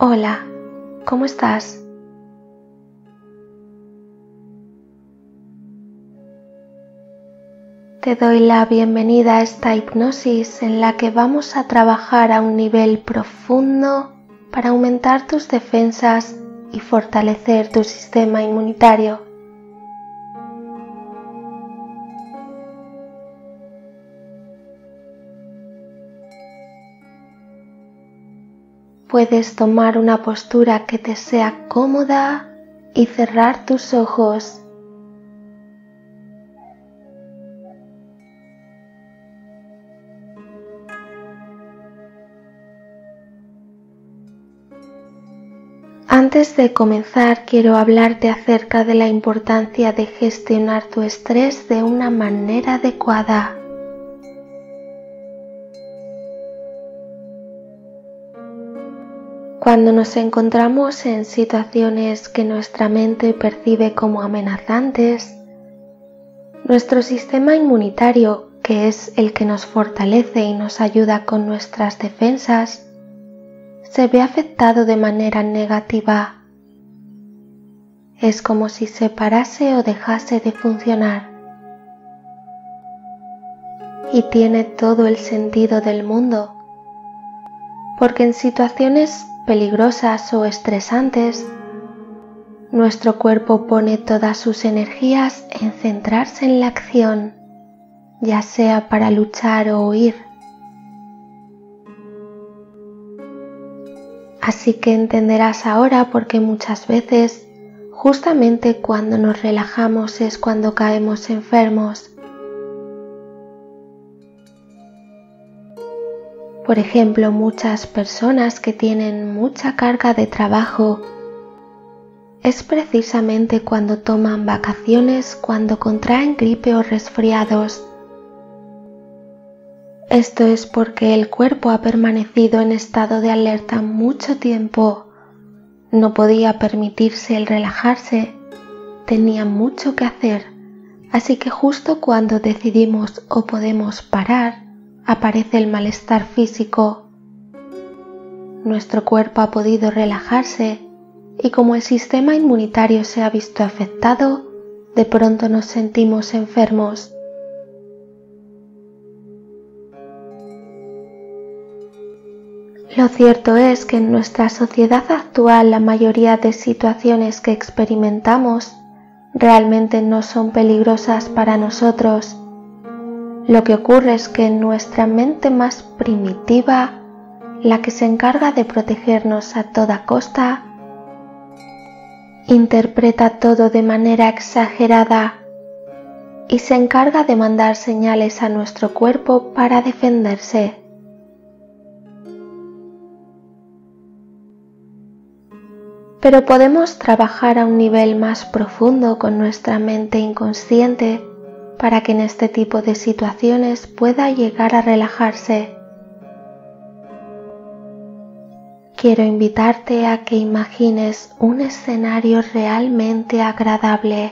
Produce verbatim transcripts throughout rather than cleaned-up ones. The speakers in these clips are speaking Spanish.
Hola, ¿cómo estás? Te doy la bienvenida a esta hipnosis en la que vamos a trabajar a un nivel profundo para aumentar tus defensas y fortalecer tu sistema inmunitario. Puedes tomar una postura que te sea cómoda y cerrar tus ojos. Antes de comenzar, quiero hablarte acerca de la importancia de gestionar tu estrés de una manera adecuada. Cuando nos encontramos en situaciones que nuestra mente percibe como amenazantes, nuestro sistema inmunitario, que es el que nos fortalece y nos ayuda con nuestras defensas, se ve afectado de manera negativa. Es como si se parase o dejase de funcionar. Y tiene todo el sentido del mundo, porque en situaciones peligrosas o estresantes, nuestro cuerpo pone todas sus energías en centrarse en la acción, ya sea para luchar o huir. Así que entenderás ahora por qué muchas veces, justamente cuando nos relajamos es cuando caemos enfermos. Por ejemplo, muchas personas que tienen mucha carga de trabajo, es precisamente cuando toman vacaciones cuando contraen gripe o resfriados. Esto es porque el cuerpo ha permanecido en estado de alerta mucho tiempo, no podía permitirse el relajarse, tenía mucho que hacer, así que justo cuando decidimos o podemos parar, aparece el malestar físico. Nuestro cuerpo ha podido relajarse y como el sistema inmunitario se ha visto afectado, de pronto nos sentimos enfermos. Lo cierto es que en nuestra sociedad actual la mayoría de situaciones que experimentamos realmente no son peligrosas para nosotros. Lo que ocurre es que nuestra mente más primitiva, la que se encarga de protegernos a toda costa, interpreta todo de manera exagerada y se encarga de mandar señales a nuestro cuerpo para defenderse. Pero podemos trabajar a un nivel más profundo con nuestra mente inconsciente para que en este tipo de situaciones pueda llegar a relajarse. Quiero invitarte a que imagines un escenario realmente agradable.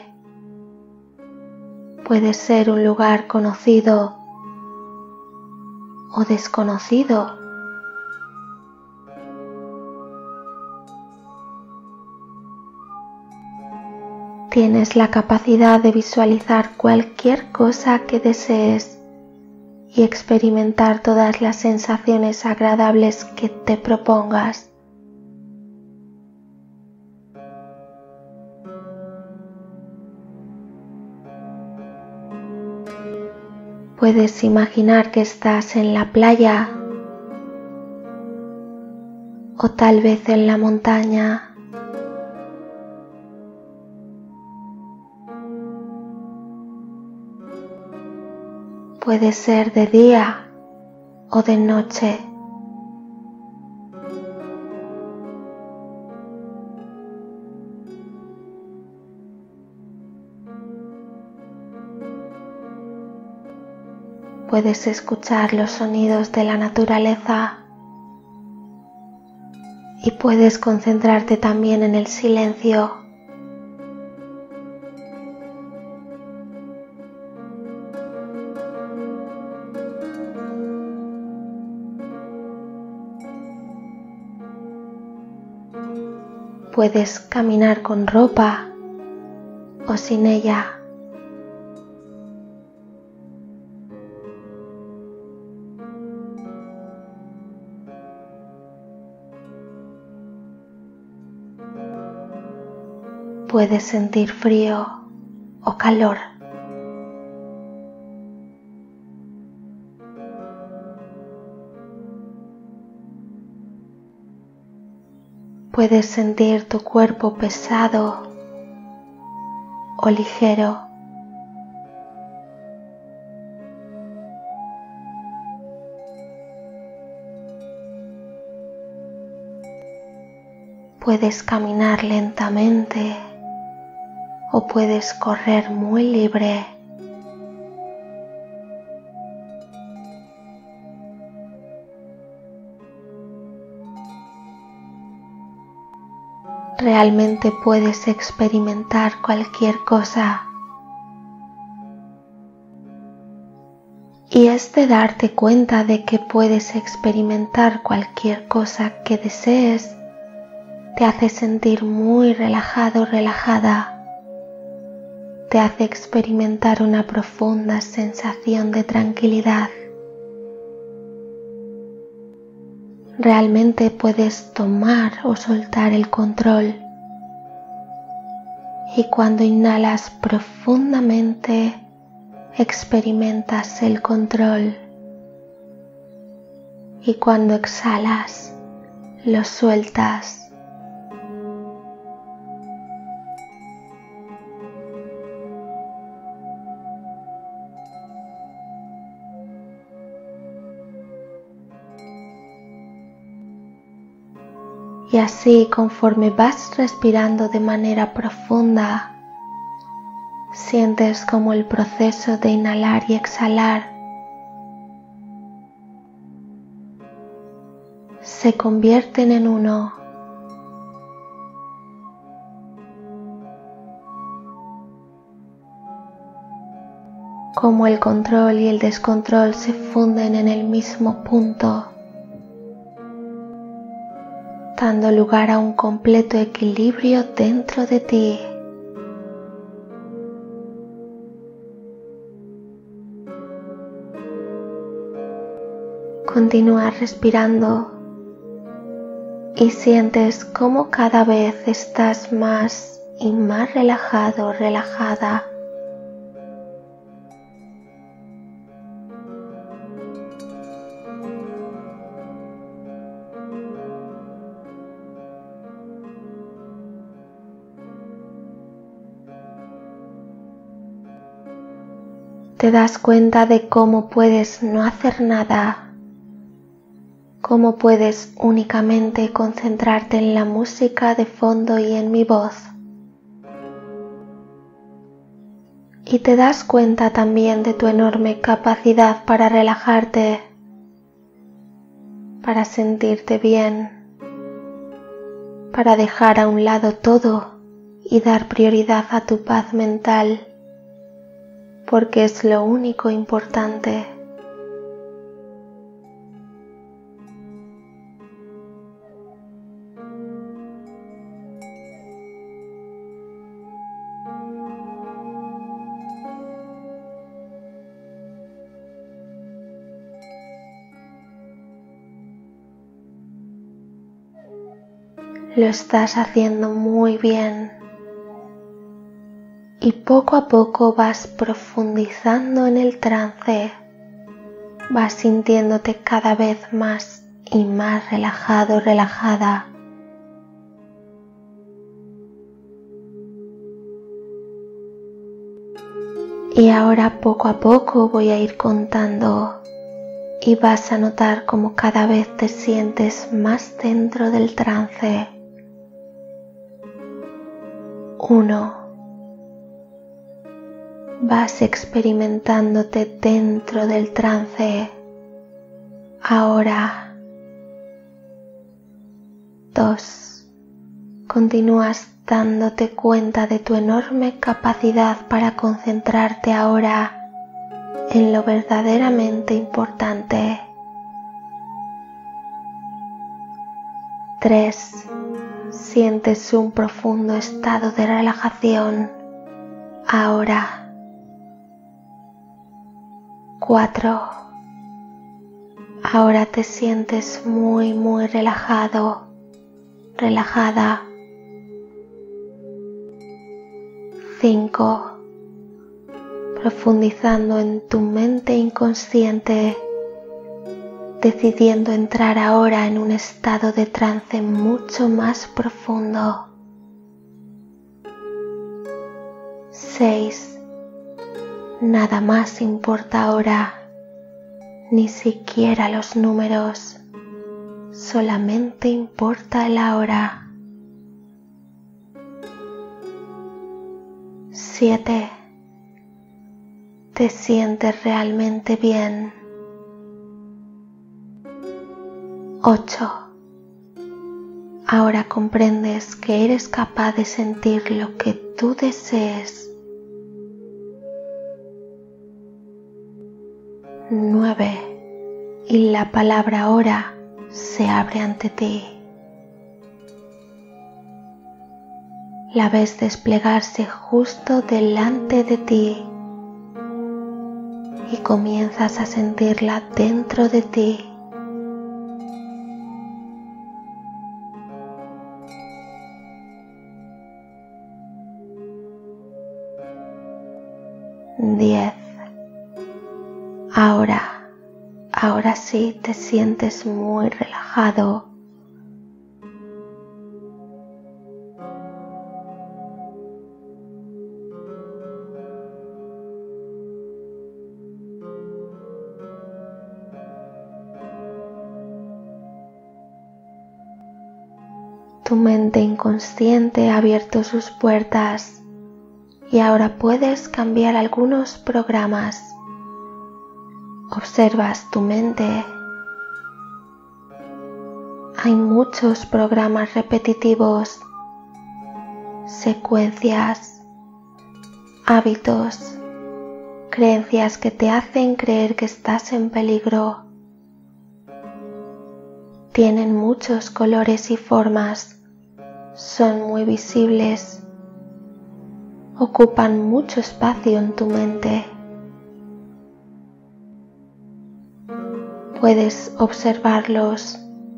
Puede ser un lugar conocido o desconocido. Tienes la capacidad de visualizar cualquier cosa que desees y experimentar todas las sensaciones agradables que te propongas. Puedes imaginar que estás en la playa o tal vez en la montaña. Puede ser de día o de noche. Puedes escuchar los sonidos de la naturaleza y puedes concentrarte también en el silencio. Puedes caminar con ropa o sin ella. Puedes sentir frío o calor. Puedes sentir tu cuerpo pesado o ligero. Puedes caminar lentamente o puedes correr muy libre. Realmente puedes experimentar cualquier cosa. Y es de darte cuenta de que puedes experimentar cualquier cosa que desees, te hace sentir muy relajado, relajada. Te hace experimentar una profunda sensación de tranquilidad. Realmente puedes tomar o soltar el control. Y cuando inhalas profundamente, experimentas el control. Y cuando exhalas, lo sueltas. Y así, conforme vas respirando de manera profunda, sientes como el proceso de inhalar y exhalar se convierten en uno. Como el control y el descontrol se funden en el mismo punto, dando lugar a un completo equilibrio dentro de ti. Continúa respirando y sientes cómo cada vez estás más y más relajado, relajada. Te das cuenta de cómo puedes no hacer nada, cómo puedes únicamente concentrarte en la música de fondo y en mi voz. Y te das cuenta también de tu enorme capacidad para relajarte, para sentirte bien, para dejar a un lado todo y dar prioridad a tu paz mental, porque es lo único importante. Lo estás haciendo muy bien. Y poco a poco vas profundizando en el trance, vas sintiéndote cada vez más y más relajado, relajada. Y ahora poco a poco voy a ir contando y vas a notar cómo cada vez te sientes más dentro del trance. Uno. Vas experimentándote dentro del trance. Ahora. Dos. Continúas dándote cuenta de tu enorme capacidad para concentrarte ahora en lo verdaderamente importante. Tres. Sientes un profundo estado de relajación. Ahora. Cuatro. Ahora te sientes muy, muy relajado, relajada. Cinco. Profundizando en tu mente inconsciente, decidiendo entrar ahora en un estado de trance mucho más profundo. Seis. Nada más importa ahora, ni siquiera los números, solamente importa el ahora. Siete. Te sientes realmente bien. Ocho. Ahora comprendes que eres capaz de sentir lo que tú desees. Nueve. Y la palabra ahora se abre ante ti. La ves desplegarse justo delante de ti y comienzas a sentirla dentro de ti. Diez. Ahora, ahora sí te sientes muy relajado. Tu mente inconsciente ha abierto sus puertas y ahora puedes cambiar algunos programas. Observas tu mente. Hay muchos programas repetitivos, secuencias, hábitos, creencias que te hacen creer que estás en peligro. Tienen muchos colores y formas, son muy visibles, ocupan mucho espacio en tu mente. Puedes observarlos.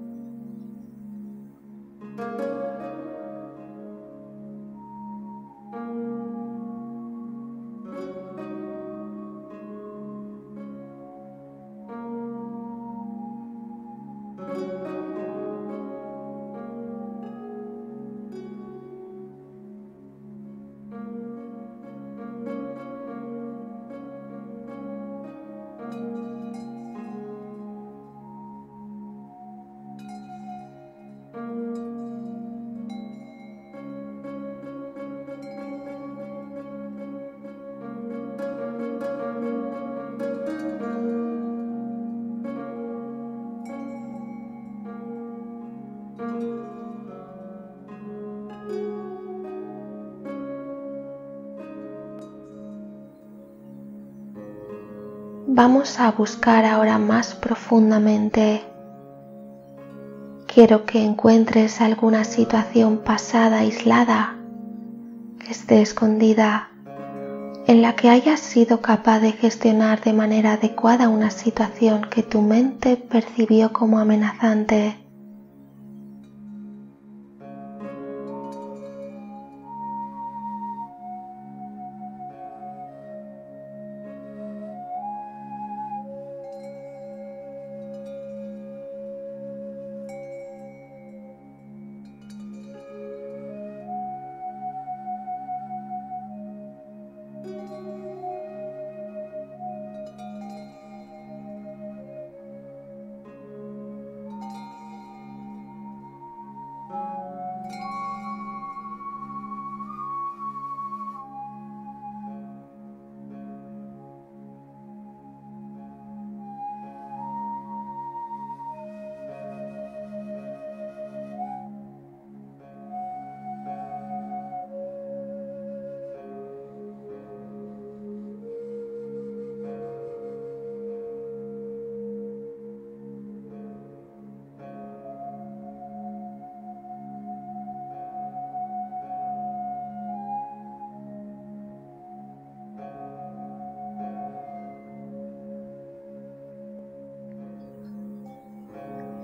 Vamos a buscar ahora más profundamente. Quiero que encuentres alguna situación pasada aislada, que esté escondida, en la que hayas sido capaz de gestionar de manera adecuada una situación que tu mente percibió como amenazante.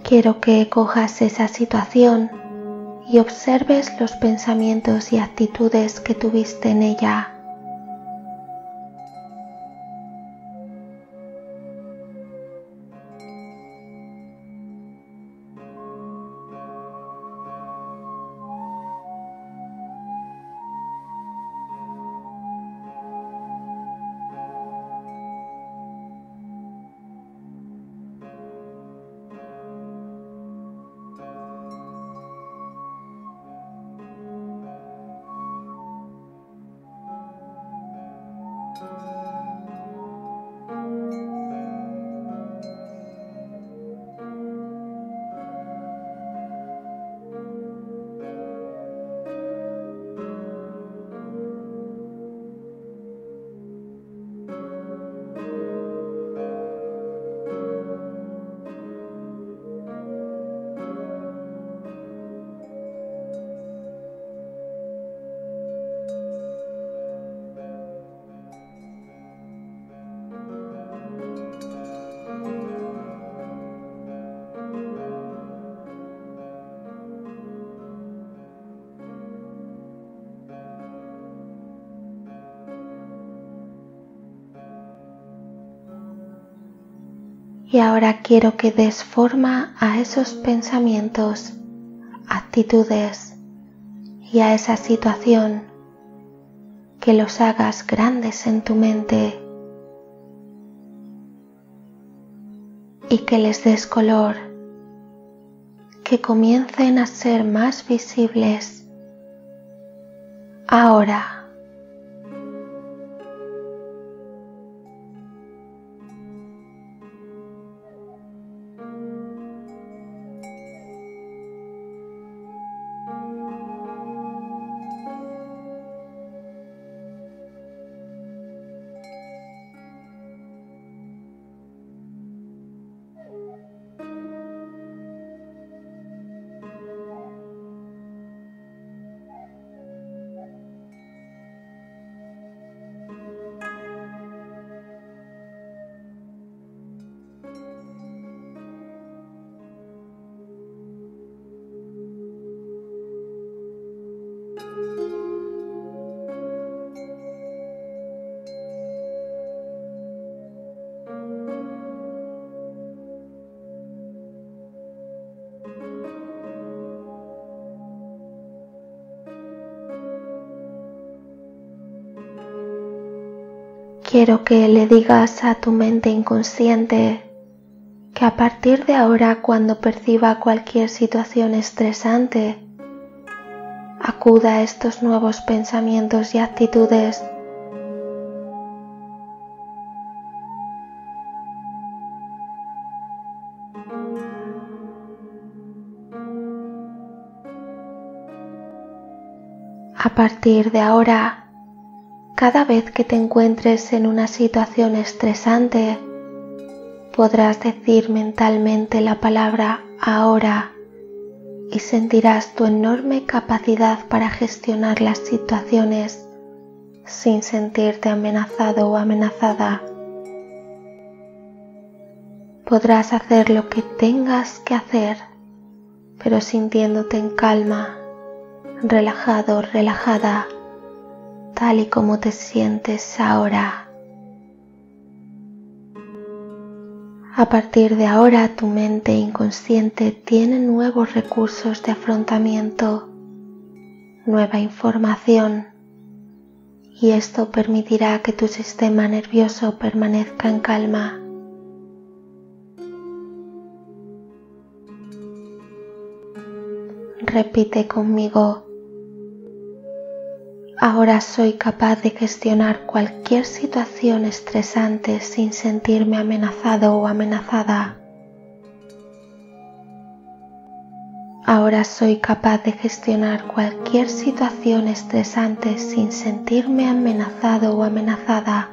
Quiero que cojas esa situación y observes los pensamientos y actitudes que tuviste en ella. Y ahora quiero que des forma a esos pensamientos, actitudes y a esa situación, que los hagas grandes en tu mente y que les des color, que comiencen a ser más visibles. Ahora. Quiero que le digas a tu mente inconsciente que a partir de ahora, cuando perciba cualquier situación estresante, acuda a estos nuevos pensamientos y actitudes a partir de ahora. Cada vez que te encuentres en una situación estresante, podrás decir mentalmente la palabra ahora y sentirás tu enorme capacidad para gestionar las situaciones sin sentirte amenazado o amenazada. Podrás hacer lo que tengas que hacer, pero sintiéndote en calma, relajado, relajada, tal y como te sientes ahora. A partir de ahora, tu mente inconsciente tiene nuevos recursos de afrontamiento, nueva información, y esto permitirá que tu sistema nervioso permanezca en calma. Repite conmigo. Ahora soy capaz de gestionar cualquier situación estresante sin sentirme amenazado o amenazada. Ahora soy capaz de gestionar cualquier situación estresante sin sentirme amenazado o amenazada.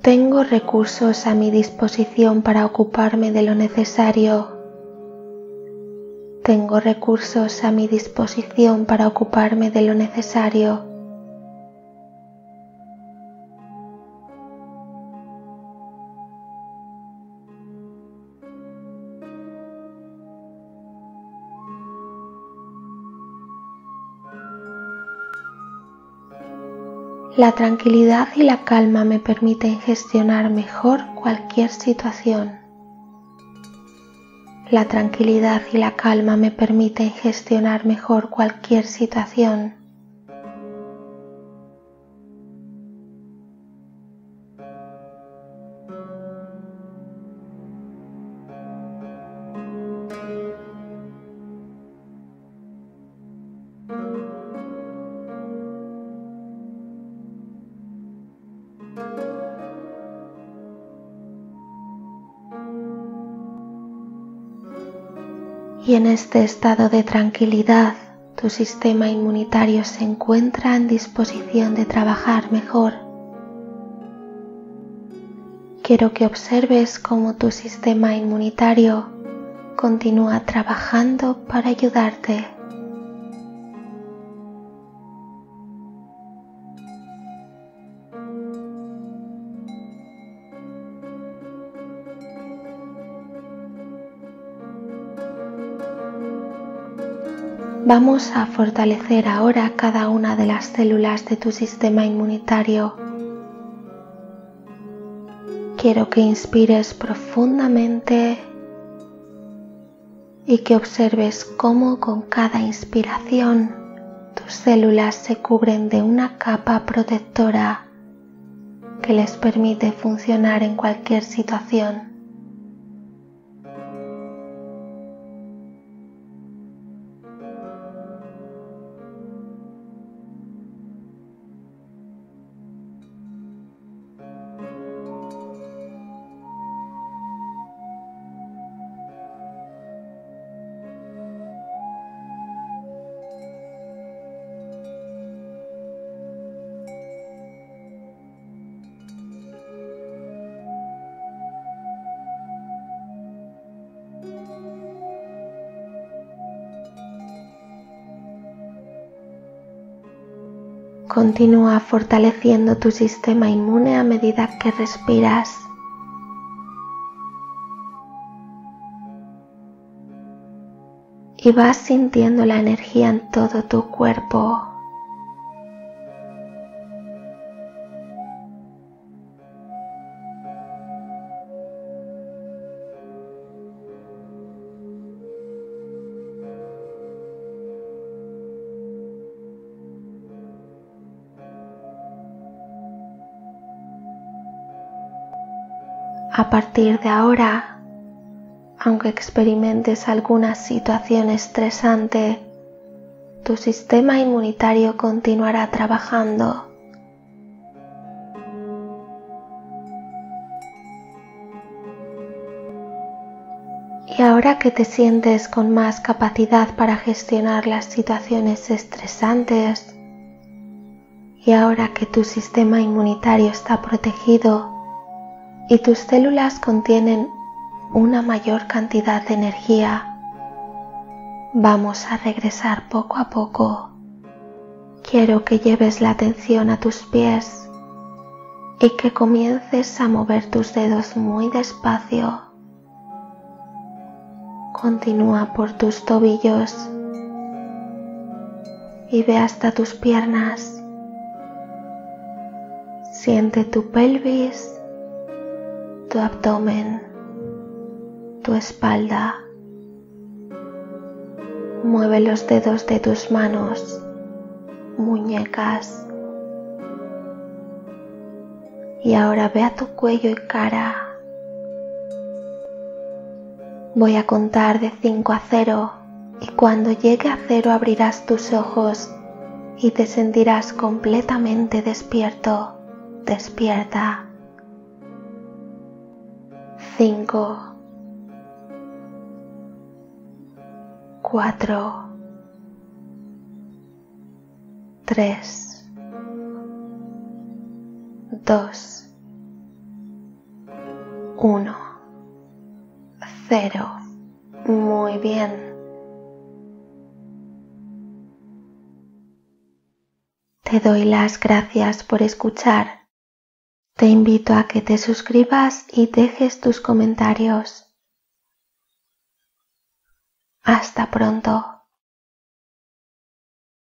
Tengo recursos a mi disposición para ocuparme de lo necesario. Tengo recursos a mi disposición para ocuparme de lo necesario. La tranquilidad y la calma me permiten gestionar mejor cualquier situación. La tranquilidad y la calma me permiten gestionar mejor cualquier situación. Y en este estado de tranquilidad, tu sistema inmunitario se encuentra en disposición de trabajar mejor. Quiero que observes cómo tu sistema inmunitario continúa trabajando para ayudarte. Vamos a fortalecer ahora cada una de las células de tu sistema inmunitario. Quiero que inspires profundamente y que observes cómo con cada inspiración tus células se cubren de una capa protectora que les permite funcionar en cualquier situación. Continúa fortaleciendo tu sistema inmune a medida que respiras. Y vas sintiendo la energía en todo tu cuerpo. A partir de ahora, aunque experimentes alguna situación estresante, tu sistema inmunitario continuará trabajando. Y ahora que te sientes con más capacidad para gestionar las situaciones estresantes, y ahora que tu sistema inmunitario está protegido, y tus células contienen una mayor cantidad de energía, vamos a regresar poco a poco. Quiero que lleves la atención a tus pies y que comiences a mover tus dedos muy despacio. Continúa por tus tobillos y ve hasta tus piernas. Siente tu pelvis, tu abdomen, tu espalda. Mueve los dedos de tus manos, muñecas. Y ahora ve a tu cuello y cara. Voy a contar de cinco a cero y cuando llegue a cero abrirás tus ojos y te sentirás completamente despierto, despierta. Cinco, cuatro, tres, dos, uno, cero. Muy bien. Te doy las gracias por escuchar. Te invito a que te suscribas y dejes tus comentarios. Hasta pronto.